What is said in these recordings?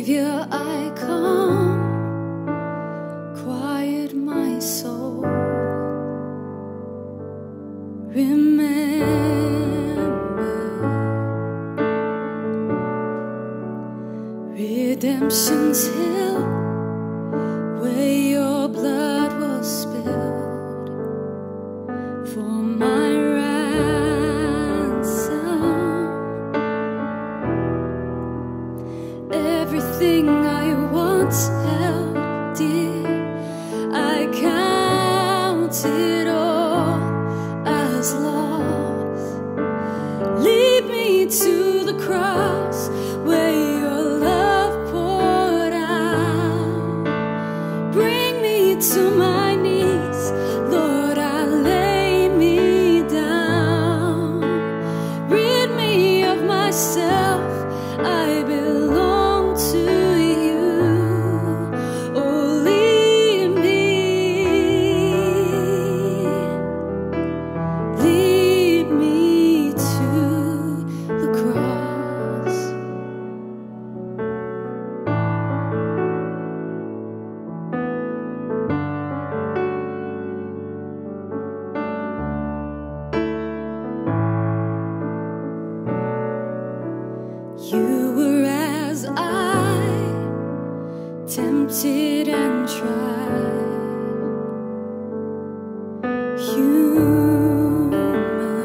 Savior, I come, quiet my soul. Remember, redemption's hill, where your blood was spilled for my ransom. Everything I once held dear, I count it all as lost. Lead me to the cross where your love poured out. Bring me to my knees, Lord, I lay me down. Rid me of myself, I belong to you. Oh, lead me to the cross. You were as I, tempted and tried, human.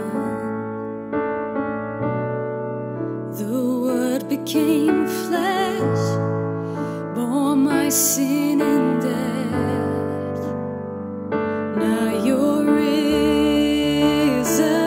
The Word became flesh, bore my sin and death. Now you're risen,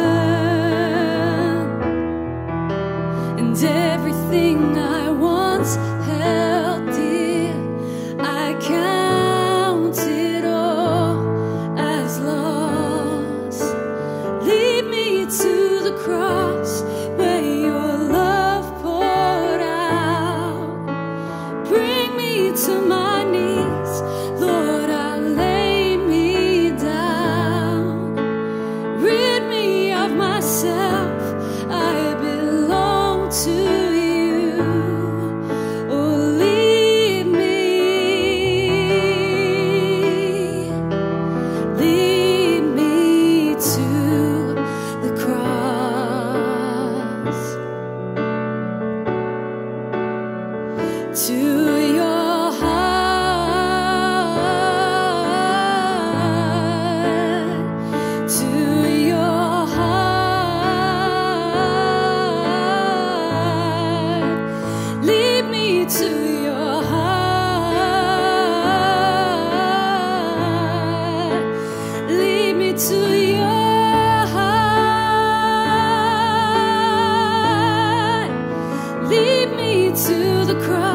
and everything I once held dear, I count it all as lost. Lead me to the cross where your love poured out. Bring me to my knees, Lord, I lay me down. Rid me of myself, I belong to you. Oh, lead me to the cross, to your heart, to your heart. Lead me to your heart. Lead me to your heart. Lead me to the cross.